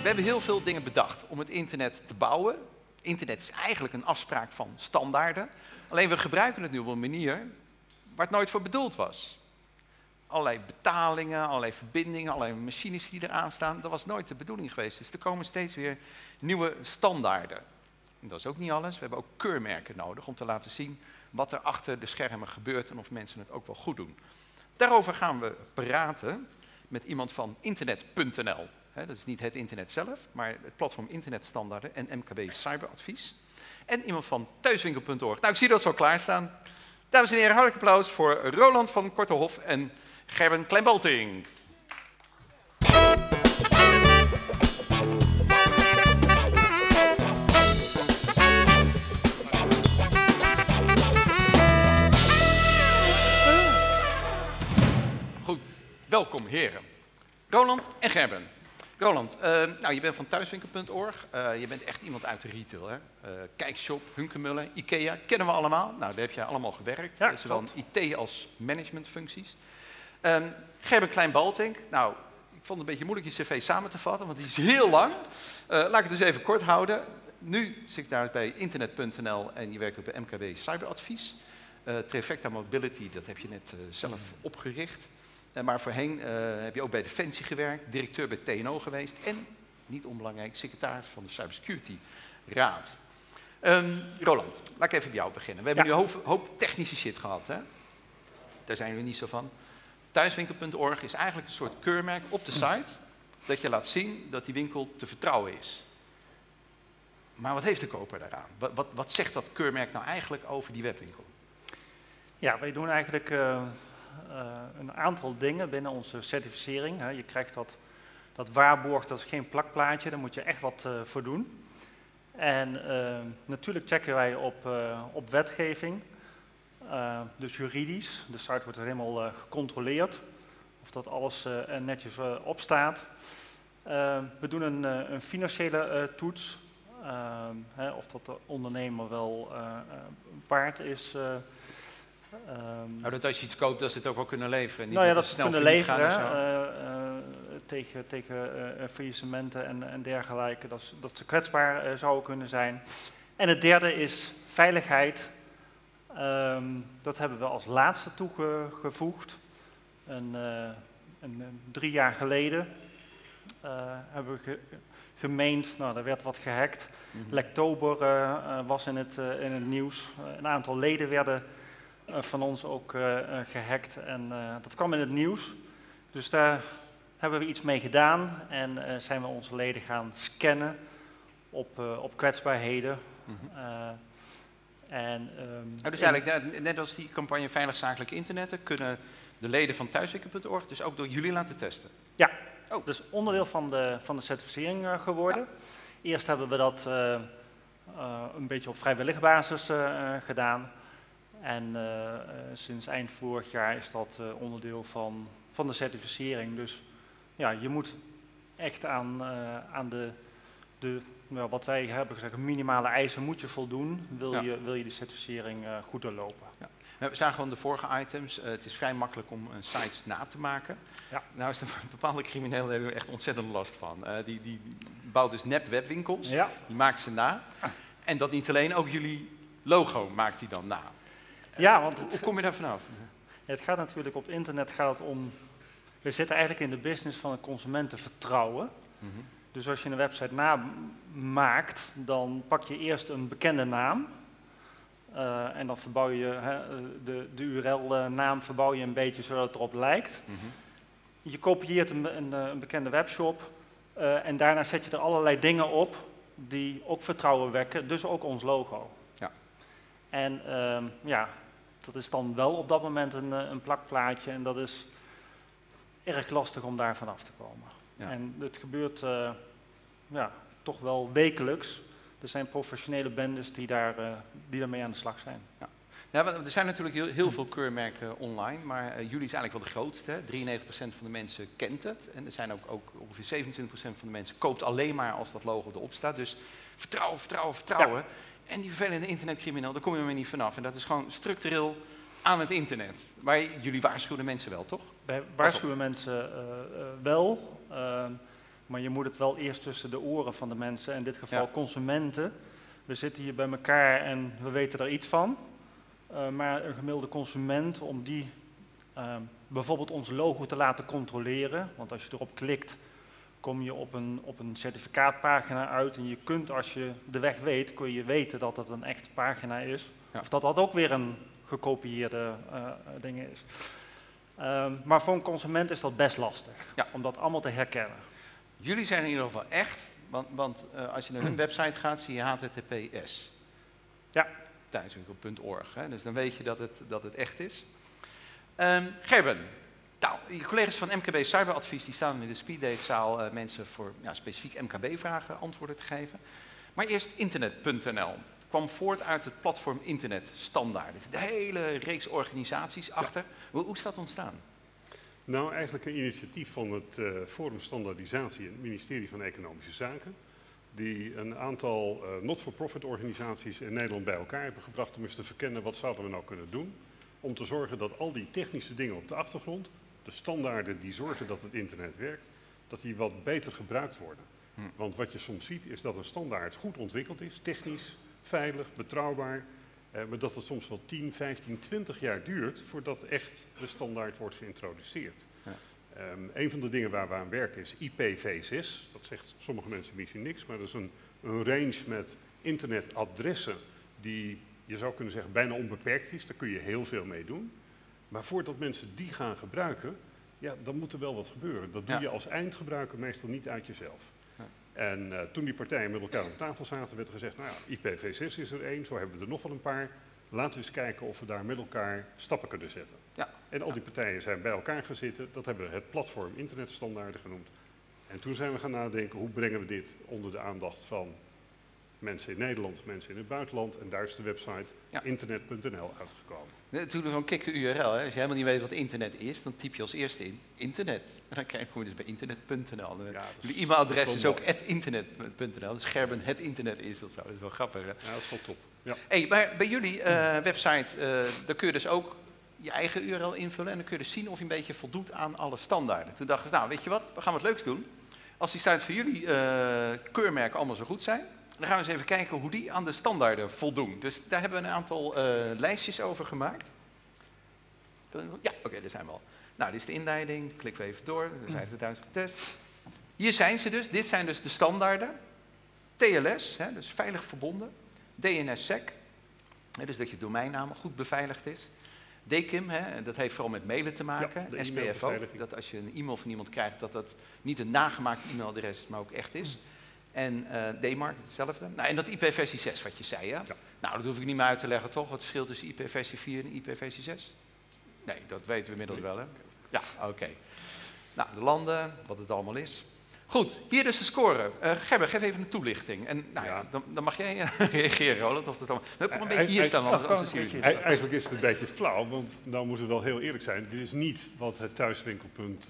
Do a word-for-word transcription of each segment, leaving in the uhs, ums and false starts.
we hebben heel veel dingen bedacht om het internet te bouwen. Internet is eigenlijk een afspraak van standaarden. Alleen we gebruiken het nu op een manier waar het nooit voor bedoeld was. Allerlei betalingen, allerlei verbindingen, allerlei machines die eraan staan. Dat was nooit de bedoeling geweest. Dus er komen steeds weer nieuwe standaarden. En dat is ook niet alles. We hebben ook keurmerken nodig om te laten zien wat er achter de schermen gebeurt en of mensen het ook wel goed doen. Daarover gaan we praten met iemand van internet punt n l. He, dat is niet het internet zelf, maar het platform Internetstandaarden en M K B Cyberadvies. En iemand van thuiswinkel punt org. Nou, ik zie dat ze al klaarstaan. Dames en heren, hartelijk applaus voor Roland van Kortehof en Gerben Kleinbalting. Goed, welkom heren. Roland en Gerben. Roland, uh, nou, je bent van thuiswinkel punt org. Uh, je bent echt iemand uit de retail, hè? Uh, Kijkshop, Hunkemöller, Ikea, kennen we allemaal. Nou, daar heb je allemaal gewerkt. Ja, zowel in I T als managementfuncties. Um, Gerben Kleinbalting, nou, ik vond het een beetje moeilijk je cv samen te vatten, want die is heel lang. Uh, laat ik het dus even kort houden. Nu zit ik daar bij internet punt n l en je werkt ook bij M K B Cyberadvies. Uh, Trifecta Mobility, dat heb je net uh, zelf opgericht. Uh, maar voorheen uh, heb je ook bij Defensie gewerkt, directeur bij T N O geweest en, niet onbelangrijk, secretaris van de Cybersecurity Raad. Um, Roland, laat ik even bij jou beginnen. We hebben ja. nu een hoop, hoop technische shit gehad, hè? Daar zijn we niet zo van. thuiswinkel punt org is eigenlijk een soort keurmerk op de site dat je laat zien dat die winkel te vertrouwen is. Maar wat heeft de koper daaraan? Wat, wat, wat zegt dat keurmerk nou eigenlijk over die webwinkel? Ja, wij doen eigenlijk uh, uh, een aantal dingen binnen onze certificering. Hè. Je krijgt dat, dat waarborg, dat is geen plakplaatje, daar moet je echt wat uh, voor doen. En uh, natuurlijk checken wij op, uh, op wetgeving. Uh, dus juridisch, de site wordt er helemaal uh, gecontroleerd of dat alles uh, netjes uh, opstaat. Uh, we doen een, uh, een financiële uh, toets, uh, hè, of dat de ondernemer wel uh, waard is. Uh, um, nou, dat als je iets koopt, dat ze het ook wel kunnen leveren. Niet nou ja, dat dat ze snel kunnen leveren gaan uh, uh, tegen, tegen uh, faillissementen en, en dergelijke, dat, dat ze kwetsbaar uh, zouden kunnen zijn. En het derde is veiligheid. Um, dat hebben we als laatste toegevoegd. Een, uh, een, een, drie jaar geleden uh, hebben we ge gemeend, nou, er werd wat gehackt. Mm-hmm. Lektober uh, uh, was in het, uh, in het nieuws. Uh, een aantal leden werden uh, van ons ook uh, uh, gehackt en uh, dat kwam in het nieuws. Dus daar hebben we iets mee gedaan en uh, zijn we onze leden gaan scannen op, uh, op kwetsbaarheden. Mm-hmm. uh, En, um, nou, dus eigenlijk, net als die campagne Veilig Zakelijk Internetten, kunnen de leden van thuiswinkel punt org dus ook door jullie laten testen? Ja, oh. Dus onderdeel van de, van de certificering uh, geworden. Ja. Eerst hebben we dat uh, uh, een beetje op vrijwillige basis uh, gedaan. En uh, uh, sinds eind vorig jaar is dat uh, onderdeel van, van de certificering. Dus ja, je moet echt aan, uh, aan de... de Nou, wat wij hebben gezegd, minimale eisen moet je voldoen, wil, ja. je, wil je de certificering uh, goed doorlopen. Ja. We zagen gewoon de vorige items, uh, het is vrij makkelijk om uh, sites na te maken. Ja. Nou is er bepaalde criminelen, daar hebben we echt ontzettend last van. Uh, die, die bouwt dus nep webwinkels, ja. die maakt ze na. Ah. En dat niet alleen, ook jullie logo maakt hij dan na. Ja, want het, hoe kom je daar vanaf? Ja, het gaat natuurlijk op internet gaat het om, we zitten eigenlijk in de business van het consumentenvertrouwen. Mm-hmm. Dus als je een website namaakt, dan pak je eerst een bekende naam. Uh, en dan verbouw je hè, de, de U R L-naam verbouw je een beetje zodat het erop lijkt. Mm-hmm. Je kopieert een, een, een bekende webshop uh, en daarna zet je er allerlei dingen op die ook vertrouwen wekken, dus ook ons logo. Ja. En uh, ja, dat is dan wel op dat moment een, een plakplaatje en dat is erg lastig om daar vanaf te komen. Ja. En het gebeurt uh, ja, toch wel wekelijks. Er zijn professionele bendes die, daar, uh, die daarmee aan de slag zijn. Ja. Ja, er zijn natuurlijk heel, heel veel keurmerken online, maar uh, jullie is eigenlijk wel de grootste. Hè? drieënnegentig procent van de mensen kent het. En er zijn ook, ook ongeveer zevenentwintig procent van de mensen koopt alleen maar als dat logo erop staat. Dus vertrouwen, vertrouwen, vertrouwen. Ja. En die vervelende internetcrimineel, daar kom je maar niet vanaf. En dat is gewoon structureel aan het internet. Maar jullie waarschuwen mensen wel, toch? Wij waarschuwen mensen uh, uh, wel. Uh, Maar je moet het wel eerst tussen de oren van de mensen, in dit geval Ja. consumenten. We zitten hier bij elkaar en we weten er iets van. Uh, maar een gemiddelde consument, om die uh, bijvoorbeeld ons logo te laten controleren. Want als je erop klikt, kom je op een, op een certificaatpagina uit. En je kunt, als je de weg weet, kun je weten dat het een echte pagina is. Ja. Of dat dat ook weer een gekopieerde uh, ding is. Uh, maar voor een consument is dat best lastig, ja. om dat allemaal te herkennen. Jullie zijn in ieder geval echt, want, want uh, als je naar hun website gaat, zie je H T T P S. Ja. thuiswinkel punt org, hè? Dus dan weet je dat het, dat het echt is. Um, Gerben, nou, je collega's van M K B Cyberadvies die staan in de speeddatezaal uh, mensen voor ja, specifiek M K B-vragen antwoorden te geven. Maar eerst internet punt n l. Kwam voort uit het platform Internet Standaard. Er zit een hele reeks organisaties achter. Ja. Hoe, hoe is dat ontstaan? Nou, eigenlijk een initiatief van het uh, Forum Standaardisatie en het ministerie van Economische Zaken. Die een aantal uh, not-for-profit organisaties in Nederland bij elkaar hebben gebracht om eens te verkennen wat zouden we nou kunnen doen. Om te zorgen dat al die technische dingen op de achtergrond, de standaarden die zorgen dat het internet werkt, dat die wat beter gebruikt worden. Hm. Want wat je soms ziet is dat een standaard goed ontwikkeld is, technisch, veilig, betrouwbaar. Uh, maar dat het soms wel tien, vijftien, twintig jaar duurt voordat echt de standaard wordt geïntroduceerd. Ja. Um, een van de dingen waar we aan werken is I P v zes. Dat zegt sommige mensen misschien niks, maar dat is een, een range met internetadressen die, je zou kunnen zeggen, bijna onbeperkt is. Daar kun je heel veel mee doen. Maar voordat mensen die gaan gebruiken, ja, dan moet er wel wat gebeuren. Dat doe ja. je als eindgebruiker meestal niet uit jezelf. Ja. En uh, toen die partijen met elkaar aan tafel zaten, werd er gezegd, nou ja, I P v zes is er één, zo hebben we er nog wel een paar. Laten we eens kijken of we daar met elkaar stappen kunnen zetten. Ja. En al die partijen zijn bij elkaar gaan zitten. Dat hebben we het platform internetstandaarden genoemd. En toen zijn we gaan nadenken, hoe brengen we dit onder de aandacht van mensen in Nederland, mensen in het buitenland. En daar is de website ja. internet punt n l uitgekomen. Natuurlijk zo'n kikke U R L. Hè. Als je helemaal niet weet wat internet is, dan typ je als eerste in internet. En dan kom je dus bij internet punt n l. Ja, je e-mailadres is, is ook at internet punt n l. Dus Gerben het internet is of zo. Dat is wel grappig. Hè? Ja, dat is wel top. Ja. Hey, maar bij jullie uh, website, uh, daar kun je dus ook je eigen U R L invullen en dan kun je dus zien of je een beetje voldoet aan alle standaarden. Toen dachten we, nou weet je wat, we gaan wat leuks doen. Als die site voor jullie uh, keurmerken allemaal zo goed zijn, dan gaan we eens even kijken hoe die aan de standaarden voldoen. Dus daar hebben we een aantal uh, lijstjes over gemaakt. Ja, oké, okay, daar zijn we al. Nou, dit is de inleiding, klikken we even door, de vijftigduizend getest. Hier zijn ze dus, dit zijn dus de standaarden. T L S, hè, dus veilig verbonden. D N S S E C, hè, dus dat je domeinnaam goed beveiligd is. D K I M, hè, dat heeft vooral met mailen te maken. Ja, S P F O, dat als je een e-mail van iemand krijgt, dat dat niet een nagemaakt e-mailadres is, maar ook echt is. En uh, D MARC, hetzelfde. Nou, en dat I P versie zes, wat je zei, hè? Ja. Nou, dat hoef ik niet meer uit te leggen, toch? Wat het verschil tussen I P versie vier en I P versie zes? Nee, dat weten we inmiddels wel, hè? Ja, oké. Okay. Nou, de landen, wat het allemaal is. Goed, hier is de score. Uh, Gerben, geef even een toelichting. En nou, ja. dan, dan mag jij uh, reageren, Roland. Of dat allemaal... Dan kom een beetje hier staan. Als, als als eigenlijk is het een beetje flauw, want nou moeten we wel heel eerlijk zijn. Dit is niet wat het thuiswinkel punt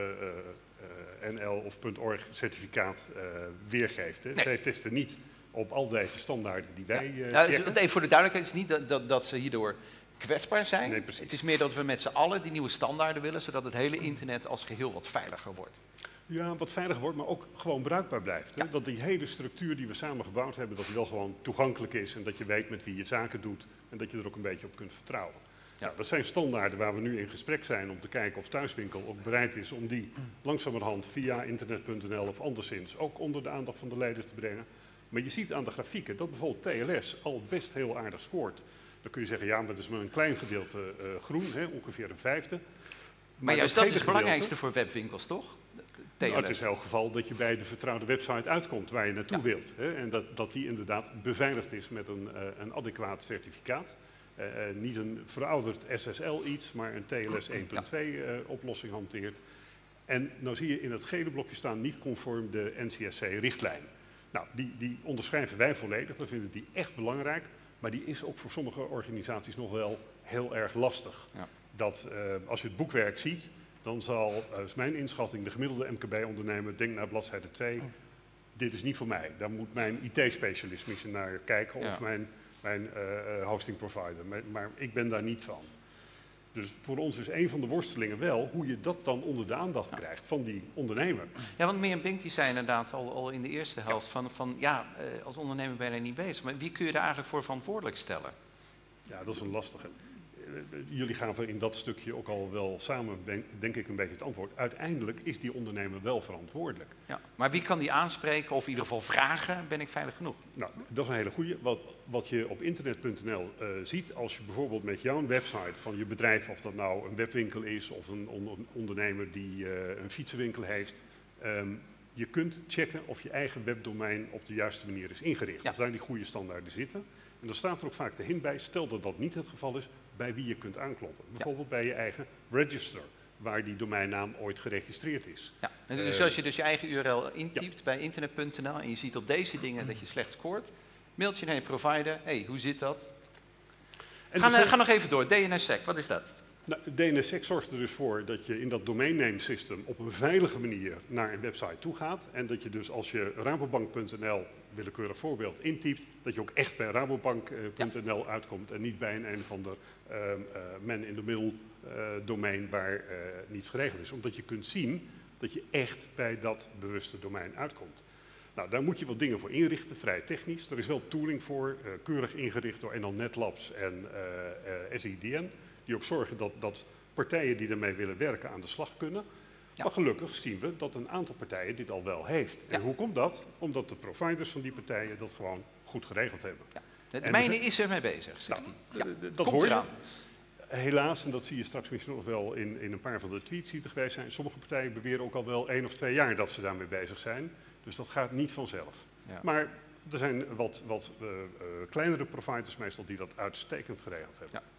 n l of .org certificaat uh, weergeeft. Hè. Nee. Zij testen niet op al deze standaarden die wij uh, ja, dus even voor de duidelijkheid, het is niet dat, dat, dat ze hierdoor kwetsbaar zijn. Nee, het is meer dat we met z'n allen die nieuwe standaarden willen, zodat het hele internet als geheel wat veiliger wordt. Ja, wat veiliger wordt, maar ook gewoon bruikbaar blijft. Hè? Ja. Dat die hele structuur die we samen gebouwd hebben, dat die wel gewoon toegankelijk is en dat je weet met wie je zaken doet en dat je er ook een beetje op kunt vertrouwen. Ja. Nou, dat zijn standaarden waar we nu in gesprek zijn om te kijken of Thuiswinkel ook bereid is om die langzamerhand via internet punt n l of anderszins ook onder de aandacht van de leden te brengen. Maar je ziet aan de grafieken dat bijvoorbeeld T L S al best heel aardig scoort. Dan kun je zeggen, ja, maar dat is maar een klein gedeelte uh, groen, hè, ongeveer een vijfde. Maar, maar juist dat is het belangrijkste voor webwinkels, toch? Nou, het is in elk geval dat je bij de vertrouwde website uitkomt waar je naartoe ja. wilt. Hè, en dat, dat die inderdaad beveiligd is met een, uh, een adequaat certificaat. Uh, uh, niet een verouderd S S L iets, maar een T L S één punt twee uh, oplossing hanteert. En nou zie je in het gele blokje staan niet conform de N C S C-richtlijn. Nou, die, die onderschrijven wij volledig, we vinden die echt belangrijk. Maar die is ook voor sommige organisaties nog wel heel erg lastig. Ja. Dat uh, als je het boekwerk ziet, dan zal, uh, is mijn inschatting, de gemiddelde M K B-ondernemer denkt naar bladzijde twee, dit is niet voor mij. Daar moet mijn I T-specialist misschien naar kijken ja. of mijn, mijn uh, hosting provider. Maar, maar ik ben daar niet van. Dus voor ons is een van de worstelingen wel hoe je dat dan onder de aandacht ja. krijgt van die ondernemer. Ja, want Meer en Bink die zei inderdaad al, al in de eerste helft van, van ja, eh, als ondernemer ben je er niet bezig. Maar wie kun je er eigenlijk voor verantwoordelijk stellen? Ja, dat is een lastige. Jullie gaven in dat stukje ook al wel samen, denk ik, een beetje het antwoord. Uiteindelijk is die ondernemer wel verantwoordelijk. Ja, maar wie kan die aanspreken of in ieder geval vragen, ben ik veilig genoeg? Nou, dat is een hele goeie. Wat, wat je op internet punt n l uh, ziet, als je bijvoorbeeld met jouw website van je bedrijf, of dat nou een webwinkel is of een on ondernemer die uh, een fietsenwinkel heeft, um, je kunt checken of je eigen webdomein op de juiste manier is ingericht. Ja. Of daar die goede standaarden zitten. En dan staat er ook vaak de hint bij, stel dat dat niet het geval is, bij wie je kunt aankloppen. Bijvoorbeeld ja. bij je eigen register, waar die domeinnaam ooit geregistreerd is. Ja. En dus uh, als je dus je eigen U R L intypt ja. bij internet punt n l en je ziet op deze dingen dat je slecht scoort, mailt je naar je provider, hey, hoe zit dat? En ga, dus uh, ga nog even door, D N S sec, wat is dat? Nou, D N S sec zorgt er dus voor dat je in dat domain name system op een veilige manier naar een website toe gaat. En dat je dus als je rabobank punt n l, willekeurig voorbeeld, intypt, dat je ook echt bij rabobank punt n l ja. uitkomt en niet bij een een of ander uh, uh, man in the middle uh, domein waar uh, niets geregeld is. Omdat je kunt zien dat je echt bij dat bewuste domein uitkomt. Nou, daar moet je wat dingen voor inrichten, vrij technisch. Er is wel tooling voor, uh, keurig ingericht door N L Net Labs en uh, uh, S I D N. Die ook zorgen dat, dat partijen die ermee willen werken aan de slag kunnen. Ja. Maar gelukkig zien we dat een aantal partijen dit al wel heeft. En ja. hoe komt dat? Omdat de providers van die partijen dat gewoon goed geregeld hebben. Ja. De, de mijne is er mee bezig, zegt nou, hij. Ja. Dat hoor je. Helaas, en dat zie je straks misschien nog wel in, in een paar van de tweets die er geweest zijn. Sommige partijen beweren ook al wel één of twee jaar dat ze daarmee bezig zijn. Dus dat gaat niet vanzelf. Ja. Maar er zijn wat, wat uh, uh, kleinere providers meestal die dat uitstekend geregeld hebben. Ja.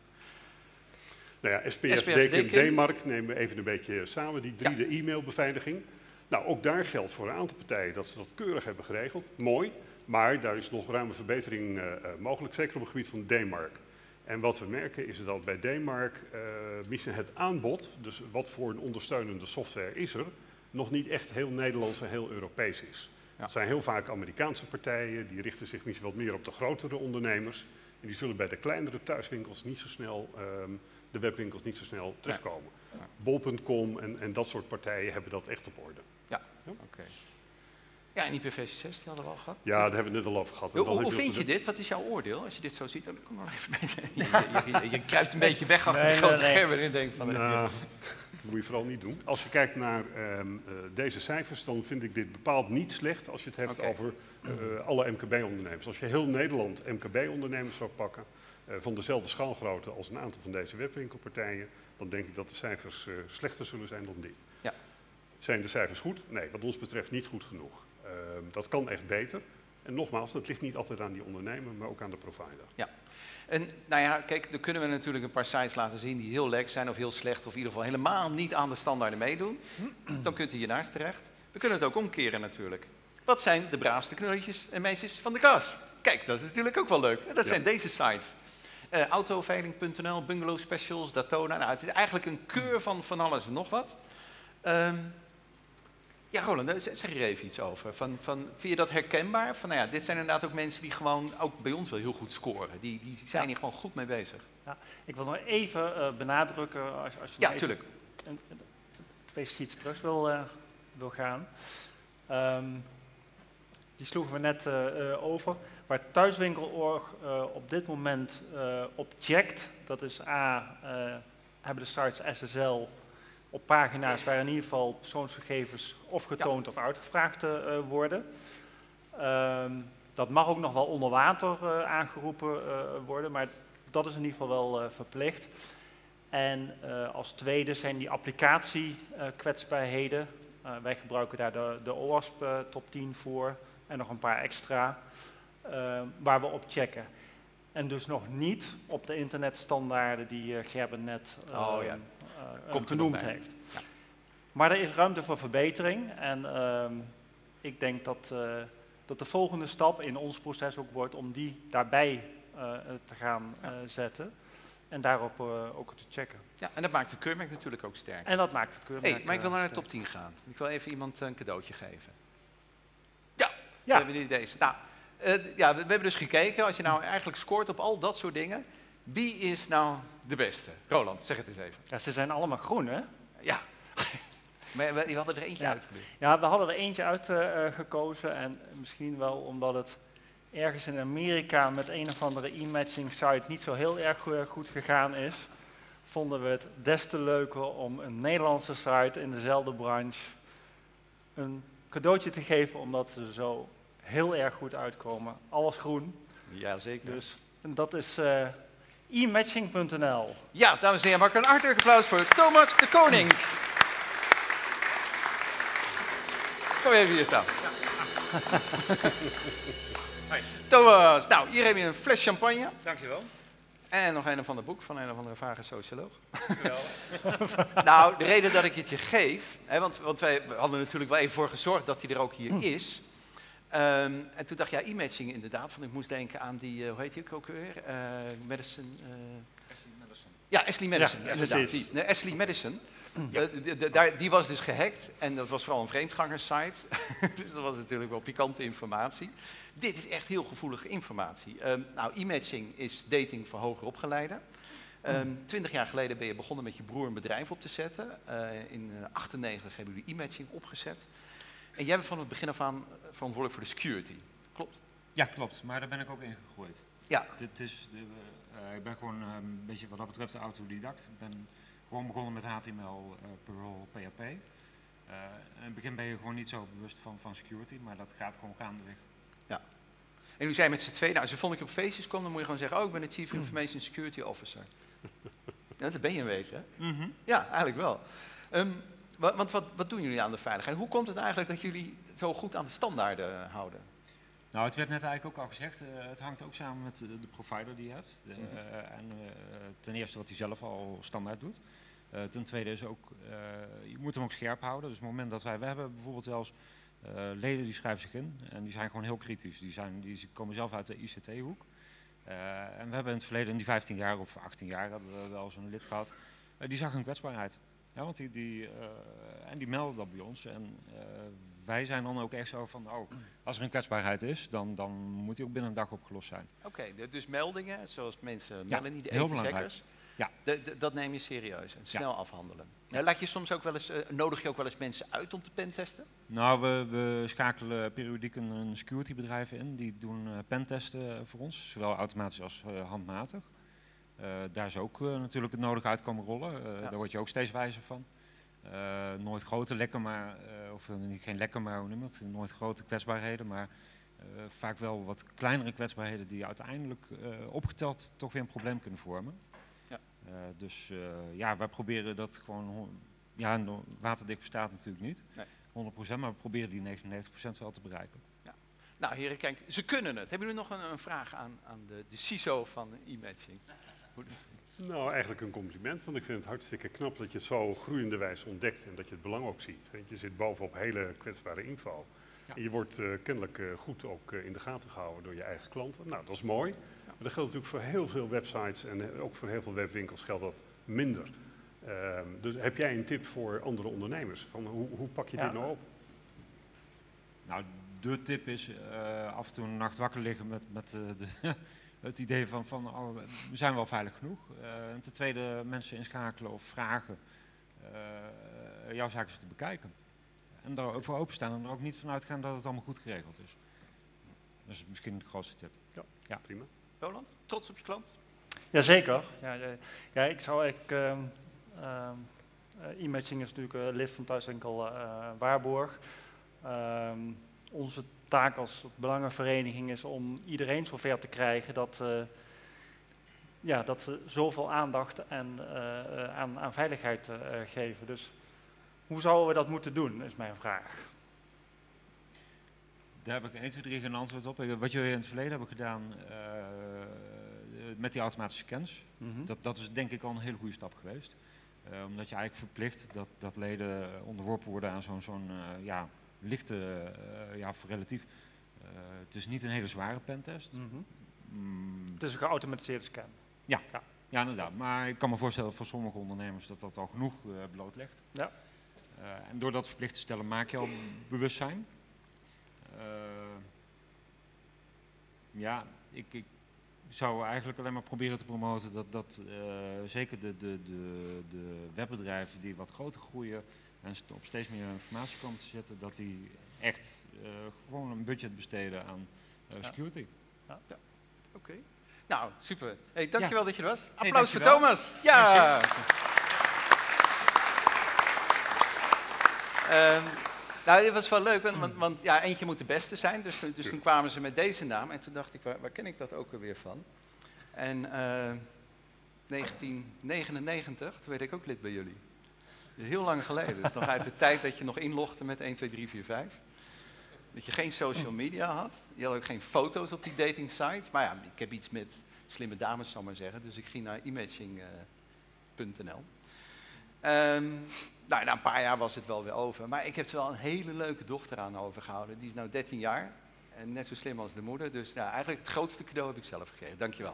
Nou ja, S P F, D Mark nemen we even een beetje samen, die drie ja. e-mailbeveiliging. Nou, ook daar geldt voor een aantal partijen dat ze dat keurig hebben geregeld. Mooi, maar daar is nog ruime verbetering uh, mogelijk, zeker op het gebied van D Mark. En wat we merken is dat bij D Mark uh, misschien het aanbod, dus wat voor een ondersteunende software is er, nog niet echt heel Nederlands en heel Europees is. Ja. Het zijn heel vaak Amerikaanse partijen, die richten zich misschien wat meer op de grotere ondernemers. En die zullen bij de kleinere thuiswinkels niet zo snel, um, de webwinkels niet zo snel terugkomen. Ja. Ja. Bol punt com en, en dat soort partijen hebben dat echt op orde. Ja, ja? oké. Okay. Ja, en I P v zes die hadden we al gehad. Ja, daar hebben we het net al over gehad. Hoe, hoe, hoe vind je dit? Wat is jouw oordeel als je dit zo ziet? Dan kom maar even mee. Je, je, je, je kruipt een beetje weg achter nee, de grote nee, nee. schermen en denkt van... Nou, dat moet je vooral niet doen. Als je kijkt naar um, uh, deze cijfers, dan vind ik dit bepaald niet slecht als je het hebt okay. over uh, alle M K B-ondernemers. Als je heel Nederland M K B-ondernemers zou pakken, uh, van dezelfde schaalgrootte als een aantal van deze webwinkelpartijen, dan denk ik dat de cijfers uh, slechter zullen zijn dan dit. Ja. Zijn de cijfers goed? Nee, wat ons betreft niet goed genoeg. Uh, dat kan echt beter. En nogmaals, dat ligt niet altijd aan die ondernemer, maar ook aan de provider. Ja. En nou ja, kijk, dan kunnen we natuurlijk een paar sites laten zien die heel lek zijn of heel slecht of in ieder geval helemaal niet aan de standaarden meedoen. Dan kunt u hiernaast terecht. We kunnen het ook omkeren natuurlijk. Wat zijn de braafste knulletjes en meisjes van de klas? Kijk, dat is natuurlijk ook wel leuk. Dat ja. zijn deze sites. Uh, Autoveiling punt n l, Bungalow Specials, Datona. Nou, het is eigenlijk een keur van, van alles en nog wat. Um, Ja, Roland, zeg er even iets over. Van, van, vind je dat herkenbaar? Van, nou ja, dit zijn inderdaad ook mensen die gewoon ook bij ons wel heel goed scoren. Die, die zijn ja. hier gewoon goed mee bezig. Ja, ik wil nog even uh, benadrukken, als, als je ja, natuurlijk. Een, een, twee sheets terug wil, uh, wil gaan. Um, die sloegen we net uh, uh, over. Waar Thuiswinkel.org uh, op dit moment uh, op checkt, dat is A, uh, hebben de sites S S L... op pagina's waar in ieder geval persoonsgegevens of getoond ja. of uitgevraagd uh, worden. Um, dat mag ook nog wel onder water uh, aangeroepen uh, worden, maar dat is in ieder geval wel uh, verplicht. En uh, als tweede zijn die applicatie-kwetsbaarheden. Uh, uh, wij gebruiken daar de, de O A S P uh, top tien voor en nog een paar extra, uh, waar we op checken. En dus nog niet op de internetstandaarden die uh, Gerben net uh, oh, ja. uh, Komt genoemd heeft. Ja. Maar er is ruimte voor verbetering en uh, ik denk dat, uh, dat de volgende stap in ons proces ook wordt om die daarbij uh, te gaan uh, zetten en daarop uh, ook te checken. Ja, en dat maakt het keurmerk natuurlijk ook sterker. En dat maakt het keurmerk hey, maar ik wil naar de top tien gaan. Ik wil even iemand een cadeautje geven. Ja, ja. We hebben nu deze. Nou, Uh, ja, we, we hebben dus gekeken, als je nou eigenlijk scoort op al dat soort dingen, Wie is nou de beste? Roland, zeg het eens even. Ja, ze zijn allemaal groen, hè? Ja, maar we, we hadden er eentje Ja. uitgekozen. Ja, we hadden er eentje uitgekozen uh, en misschien wel omdat het ergens in Amerika met een of andere e-matching site niet zo heel erg uh, goed gegaan is, vonden we het des te leuker om een Nederlandse site in dezelfde branche een cadeautje te geven, omdat ze zo heel erg goed uitkomen. Alles groen. Ja, zeker. Dus en dat is uh, e matching punt n l. Ja, dames en heren, mag ik een hartelijk applaus voor Thomas de Koning. Kom even hier staan. Ja. Thomas, nou, hier heb je een fles champagne. Dankjewel. En nog een of ander boek van een of andere vage socioloog. Nou, de reden dat ik het je geef, hè, want, want wij hadden natuurlijk wel even voor gezorgd dat hij er ook hier is. Um, en toen dacht ik, ja, e-matching inderdaad, want ik moest denken aan die, uh, hoe heet die ook weer? Uh, Madison. Uh... Ashley Madison. Ja, Ashley Madison, ja, inderdaad. Die, nee, Ashley Madison. Uh, de, de, daar, die was dus gehackt en dat was vooral een vreemdgangersite. Dus dat was natuurlijk wel pikante informatie. Dit is echt heel gevoelige informatie. Um, nou, e-matching is dating voor hoger opgeleiden. Um, Twintig jaar geleden ben je begonnen met je broer een bedrijf op te zetten. Uh, in negentien achtennegentig hebben jullie e-matching opgezet. En jij bent van het begin af aan verantwoordelijk voor de security. Klopt? Ja, klopt. Maar daar ben ik ook in gegroeid. Ja. Dit is de, uh, ik ben gewoon uh, een beetje wat dat betreft de autodidact. Ik ben gewoon begonnen met H T M L, uh, Perl, P H P. Uh, in het begin ben je gewoon niet zo bewust van, van security, maar dat gaat gewoon gaandeweg. Ja. En u zei met z'n tweeën, nou, als je vond ik op feestjes kom, dan moet je gewoon zeggen, oh, ik ben de Chief Information Security Officer. Ja, dat ben je in wezen, hè? Mm-hmm. Ja, eigenlijk wel. Um, want wat, wat doen jullie aan de veiligheid? Hoe komt het eigenlijk dat jullie zo goed aan de standaarden houden? Nou, het werd net eigenlijk ook al gezegd, uh, het hangt ook samen met uh, de provider die je hebt. De, uh, Mm-hmm. en uh, ten eerste wat hij zelf al standaard doet. Uh, ten tweede is ook, uh, je moet hem ook scherp houden. Dus op het moment dat wij, we hebben bijvoorbeeld wel eens uh, leden die schrijven zich in en die zijn gewoon heel kritisch. Die, zijn, die komen zelf uit de I C T-hoek. Uh, en we hebben in het verleden, in die vijftien jaar of achttien jaar, hebben we wel zo'n lid gehad, uh, die zag een kwetsbaarheid. Ja, want die, die, uh, en die melden dat bij ons. En uh, wij zijn dan ook echt zo van, oh, als er een kwetsbaarheid is, dan, dan moet die ook binnen een dag opgelost zijn. Oké, okay, dus meldingen, zoals mensen Ja, melden, de heel belangrijk. hackers, Ja. de, de, dat neem je serieus en snel Ja. afhandelen. Nou, laat je soms ook wel eens, uh, nodig je ook wel eens mensen uit om te pentesten? Nou, we, we schakelen periodiek een, een securitybedrijf in, die doen uh, pentesten voor ons, zowel automatisch als uh, handmatig. Uh, daar is ook uh, natuurlijk het nodige uit komen rollen, uh, Ja. daar word je ook steeds wijzer van. Uh, nooit grote lekken, maar, uh, of uh, geen lekken, maar hoe noem je het? Nooit grote kwetsbaarheden, maar uh, vaak wel wat kleinere kwetsbaarheden die uiteindelijk uh, opgeteld toch weer een probleem kunnen vormen. Ja. Uh, dus uh, ja, wij proberen dat gewoon, ja, waterdicht bestaat natuurlijk niet, Nee. honderd procent, maar we proberen die negenennegentig procent wel te bereiken. Ja. Nou heren, kijk, ze kunnen het. Hebben jullie nog een, een vraag aan, aan de, de C I S O van e-matching? Nou, eigenlijk een compliment, want ik vind het hartstikke knap dat je het zo groeiende wijze ontdekt en dat je het belang ook ziet. Want je zit bovenop hele kwetsbare info. Ja. En je wordt uh, kennelijk uh, goed ook uh, in de gaten gehouden door je eigen klanten. Nou, dat is mooi. Ja. Maar dat geldt natuurlijk voor heel veel websites en uh, ook voor heel veel webwinkels geldt dat minder. Uh, dus heb jij een tip voor andere ondernemers? Van hoe, hoe pak je Ja. dit nou op? Nou, de tip is uh, af en toe een nacht wakker liggen met, met uh, de het idee van, van oh, we zijn wel veilig genoeg. Uh, en ten tweede mensen inschakelen of vragen uh, jouw zaken te bekijken. En daar ook voor openstaan en er ook niet vanuit gaan dat het allemaal goed geregeld is. Dat is misschien de grootste tip. Ja, ja. Prima. Roland, trots op je klant? Jazeker. Ja, ja, ja, ik zou eigenlijk... Um, um, uh, e-matching is natuurlijk uh, lid van Thuiswinkel uh, Waarborg. Um, onze taak als belangenvereniging is om iedereen zover te krijgen dat, uh, ja, dat ze zoveel aandacht en, uh, aan, aan veiligheid uh, geven. Dus hoe zouden we dat moeten doen, is mijn vraag. Daar heb ik één, twee, drie geen antwoord op. Wat jullie in het verleden hebben gedaan uh, met die automatische scans, Mm-hmm. dat, dat is denk ik al een hele goede stap geweest. Uh, omdat je eigenlijk verplicht dat, dat leden onderworpen worden aan zo'n zo'n uh, ja, lichte, uh, ja, relatief. Uh, het is niet een hele zware pentest. Mm-hmm. Mm, Het is een geautomatiseerde scan. ja, ja. ja, inderdaad. Maar ik kan me voorstellen voor sommige ondernemers dat dat al genoeg uh, blootlegt. Ja. Uh, en door dat verplicht te stellen maak je al bewustzijn. Uh, ja, ik, ik zou eigenlijk alleen maar proberen te promoten dat, dat uh, zeker de, de, de, de webbedrijven die wat groter groeien en st op steeds meer informatie komen te zetten, dat die echt uh, gewoon een budget besteden aan uh, security. Ja. Ja. Oké. Okay. Nou, super. Hey, dankjewel ja. dat je er was. Applaus hey, voor Thomas. Ja. Um, nou, dit was wel leuk, want, want ja, eentje moet de beste zijn. Dus, dus toen kwamen ze met deze naam en toen dacht ik, waar, waar ken ik dat ook alweer van? En uh, negentien negenennegentig, toen werd ik ook lid bij jullie. Heel lang geleden. Dus nog uit de tijd dat je nog inlogde met een, twee, drie, vier, vijf. Dat je geen social media had. Je had ook geen foto's op die dating site. Maar ja, ik heb iets met slimme dames, zal ik maar zeggen. Dus ik ging naar imaging punt n l. Um, nou, na een paar jaar was het wel weer over. Maar ik heb er wel een hele leuke dochter aan overgehouden. Die is nu dertien jaar. En net zo slim als de moeder. Dus nou, eigenlijk het grootste cadeau heb ik zelf gekregen. Dankjewel.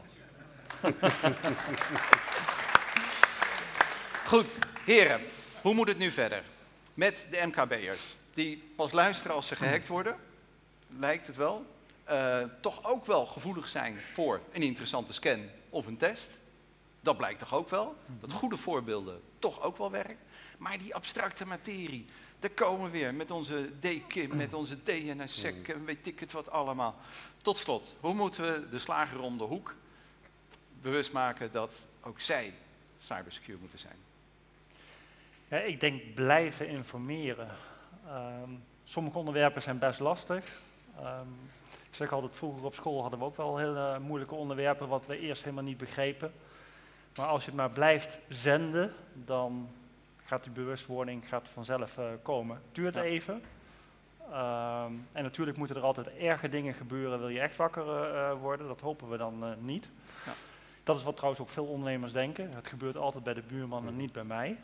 Goed, heren. Hoe moet het nu verder? Met de M K B'ers. Die pas luisteren als ze gehackt worden. Lijkt het wel. Uh, toch ook wel gevoelig zijn voor een interessante scan of een test. Dat blijkt toch ook wel. Dat goede voorbeelden toch ook wel werkt. Maar die abstracte materie, daar komen we weer met onze D K I M, met onze D N S S E C en weet ik het wat allemaal. Tot slot, hoe moeten we de slager om de hoek bewust maken dat ook zij cybersecure moeten zijn? Ja, ik denk blijven informeren. Um, sommige onderwerpen zijn best lastig. Um, ik zeg altijd, vroeger op school hadden we ook wel hele moeilijke onderwerpen wat we eerst helemaal niet begrepen. Maar als je het maar blijft zenden, dan gaat die bewustwording gaat vanzelf uh, komen. Het duurt ja. even. Um, en natuurlijk moeten er altijd erge dingen gebeuren, wil je echt wakker uh, worden. Dat hopen we dan uh, niet. Ja. Dat is wat trouwens ook veel ondernemers denken. Het gebeurt altijd bij de buurman en niet bij mij.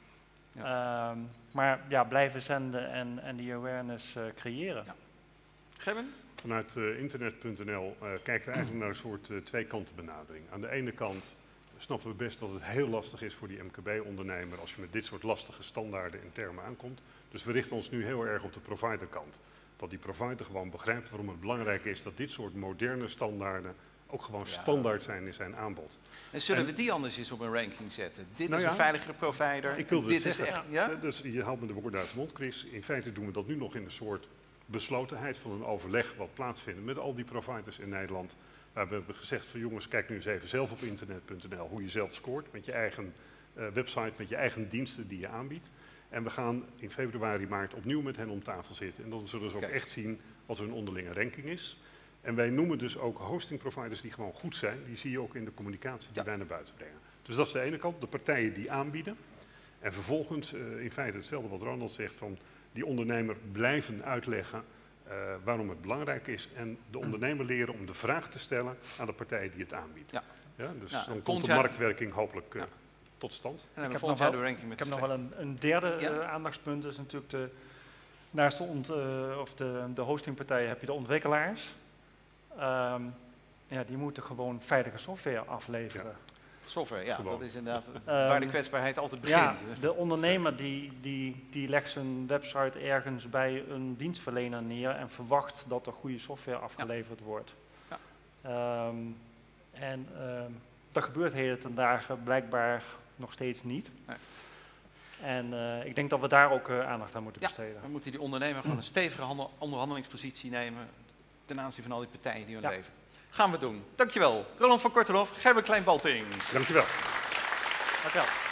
Ja. Um, maar ja, blijven zenden en, en die awareness uh, creëren. Ja. Gerben? Vanuit uh, internet punt n l uh, kijken we eigenlijk naar een soort uh, tweekante benadering. Aan de ene kant snappen we best dat het heel lastig is voor die M K B-ondernemer als je met dit soort lastige standaarden en termen aankomt. Dus we richten ons nu heel erg op de providerkant. Dat die provider gewoon begrijpt waarom het belangrijk is dat dit soort moderne standaarden ook gewoon ja. standaard zijn in zijn aanbod. En zullen en, we die anders eens op een ranking zetten? Dit nou is ja, een veiligere provider. Ik wilde dit zeggen, is echt, ja? Dus je haalt me de woorden uit de mond, Chris. In feite doen we dat nu nog in een soort beslotenheid van een overleg wat plaatsvindt met al die providers in Nederland. Waar we hebben gezegd van jongens, kijk nu eens even zelf op internet punt n l hoe je zelf scoort met je eigen uh, website, met je eigen diensten die je aanbiedt. En we gaan in februari, maart opnieuw met hen om tafel zitten. En dan zullen ze ook Kijk. echt zien wat hun onderlinge ranking is. En wij noemen dus ook hosting providers die gewoon goed zijn. Die zie je ook in de communicatie die ja. wij naar buiten brengen. Dus dat is de ene kant, de partijen die aanbieden. En vervolgens uh, in feite hetzelfde wat Ronald zegt, van die ondernemer blijven uitleggen uh, waarom het belangrijk is. En de ondernemer leren om de vraag te stellen aan de partij die het aanbiedt. Ja. Ja, dus ja, dan komt de marktwerking hopelijk uh, ja. tot stand. En ik heb nog wel, ik heb nog wel een, een derde ja. uh, aandachtspunt, dat is natuurlijk de, naast de, ont, uh, of de, de hostingpartijen heb je de ontwikkelaars. Um, ja, die moeten gewoon veilige software afleveren. Ja. Software, ja, gewoon. Dat is inderdaad um, waar de kwetsbaarheid altijd begint. Ja, de ondernemer die, die, die legt zijn website ergens bij een dienstverlener neer en verwacht dat er goede software afgeleverd ja. wordt. Ja. Um, en um, dat gebeurt heden ten dagen blijkbaar nog steeds niet. Nee. En uh, ik denk dat we daar ook uh, aandacht aan moeten ja, besteden. Dan moet die ondernemer gewoon een stevige handel, onderhandelingspositie nemen ten aanzien van al die partijen die hun ja. leven. Gaan we doen. Dankjewel. Roland van Kortenhof, Gerben Klein-Balting. Dankjewel. Dankjewel.